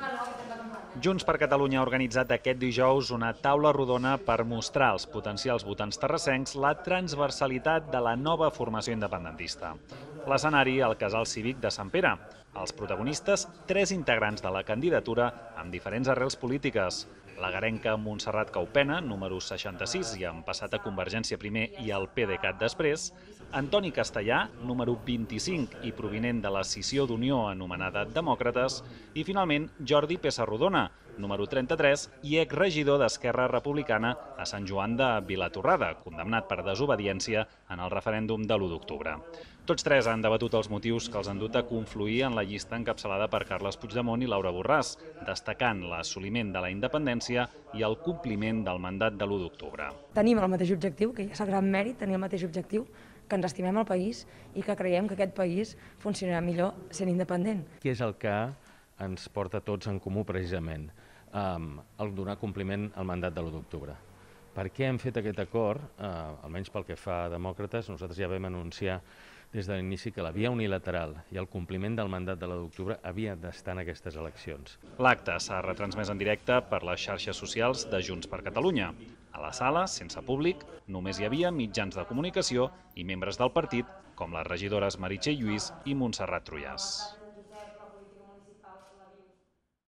Junts per Catalunya ha organitzat aquest dijous una taula rodona per mostrar als potencials votants terrassencs la transversalitat de la nova formació independentista. L'escenari, el Casal Cívic de Sant Pere. Els protagonistes, 3 integrants de la candidatura amb diferents arrels polítiques. La garenca Montserrat Caupena, número 66 i amb passat a Convergència primer i al PDeCAT després, Antoni Castellà, número 25 i provinent de l'escissió d'Unió anomenada Demòcrates, i finalment Jordi Pessarrodona, número 33 i exregidor d'Esquerra Republicana a Sant Joan de Vilatorrada, condemnat per desobediència en el referèndum de l'1 d'octubre. Tots 3 han debatut els motius que els han dut a confluir en la llista encapçalada per Carles Puigdemont i Laura Borràs, destacant l'assoliment de la independència i el compliment del mandat de l'1 d'octubre. Tenim el mateix objectiu, que ja és el gran mèrit, tenir el mateix objectiu, que ens estimem el país i que creiem que aquest país funcionarà millor sent independent. Què és el que ens porta tots en comú precisament? El donar compliment al mandat de l'1 d'octubre. Per què hem fet aquest acord? Almenys pel que fa a Demòcrates, nosaltres ja vam anunciar des de l'inici que la via unilateral i el compliment del mandat de l'1 d'octubre havia d'estar en aquestes eleccions. L'acte s'ha retransmès en directe per les xarxes socials de Junts per Catalunya. A la sala, sense públic, només hi havia mitjans de comunicació i membres del partit, com les regidores Meritxell Lluís i Montserrat Trullàs.